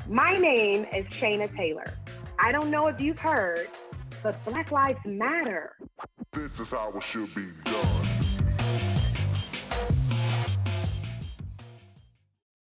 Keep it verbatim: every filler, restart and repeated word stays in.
My name is Shaina Taylor. I don't know if you've heard, but Black Lives Matter. This is how it should be done.